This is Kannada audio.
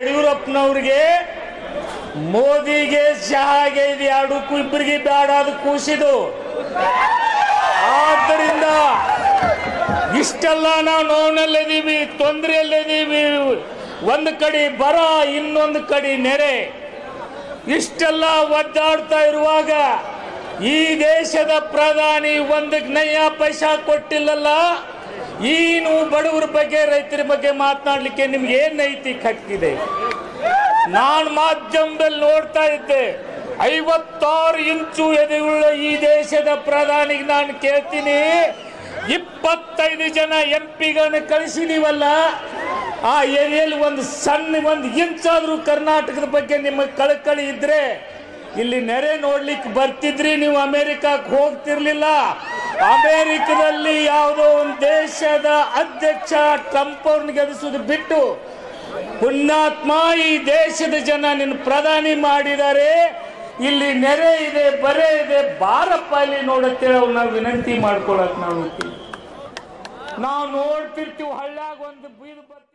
ಯಡಿಯೂರಪ್ಪನವ್ರಿಗೆ ಮೋದಿಗೆ ಶಹಾಗೆ ಇದು ಎರಡಕ್ಕೂ ಇಬ್ಬರಿಗೆ ಬೇಡ ಅದು ಕೂಸಿದು. ಆದ್ದರಿಂದ ಇಷ್ಟೆಲ್ಲ ನಾವು ನೋವಿನಲ್ಲಿದ್ದೀವಿ, ತೊಂದರೆಯಲ್ಲಿದ್ದೀವಿ. ಒಂದು ಕಡೆ ಬರ, ಇನ್ನೊಂದು ಕಡೆ ನೆರೆ, ಇಷ್ಟೆಲ್ಲ ಒದ್ದಾಡ್ತಾ ಇರುವಾಗ ಈ ದೇಶದ ಪ್ರಧಾನಿ ಒಂದು ನಯಾ ಪೈಸಾ ಕೊಟ್ಟಿಲ್ಲಲ್ಲ. ಏನು ಬಡವರ ಬಗ್ಗೆ ರೈತರ ಬಗ್ಗೆ ಮಾತನಾಡಲಿಕ್ಕೆ ನಿಮ್ಗೆ ಏನ್ ನೈತಿಕ ಹಕ್ಕಿದೆ? ನಾನು ಮಾಧ್ಯಮದಲ್ಲಿ ನೋಡ್ತಾ ಇದ್ದೆ, 56 ಇಂಚು ಎದೆಯುಳ್ಳ ಈ ದೇಶದ ಪ್ರಧಾನಿಗೆ ನಾನು ಕೇಳ್ತೀನಿ, 25 ಜನ ಎಂಪಿಗಳನ್ನ ಕಳಿಸಿದೀವಲ್ಲ, ಆ ಏರಿಯಲ್ಲಿ ಒಂದು ಇಂಚಾದ್ರೂ ಕರ್ನಾಟಕದ ಬಗ್ಗೆ ನಿಮಗೆ ಕಳಕಳಿ ಇದ್ರೆ ಇಲ್ಲಿ ನೆರೆ ನೋಡ್ಲಿಕ್ಕೆ ಬರ್ತಿದ್ರಿ. ನೀವು ಅಮೆರಿಕಕ್ಕೆ ಹೋಗ್ತಿರ್ಲಿಲ್ಲ. ಅಮೆರಿಕದಲ್ಲಿ ಯಾವುದೋ ಒಂದು ದೇಶದ ಅಧ್ಯಕ್ಷ ಟ್ರಂಪ್ ಅವ್ರನ್ನ ಗೆಲ್ಲಿಸೋದು ಬಿಟ್ಟು ಪುಣ್ಯಾತ್ಮ ಈ ದೇಶದ ಜನ ನಿನ್ನ ಪ್ರಧಾನಿ ಮಾಡಿದ್ದಾರೆ. ಇಲ್ಲಿ ನೆರೆ ಇದೆ, ಬರೆ ಇದೆ, ಬಾರಪ್ಪ ಇಲ್ಲಿ ನೋಡುತ್ತೇವೆ. ನಾವು ವಿನಂತಿ ಮಾಡ್ಕೊಳಕ್ ನಾವು ನೋಡ್ತಿರ್ತೀವಿ. ಹಳ್ಳ್ಯಾಗ ಒಂದು ಬೀದು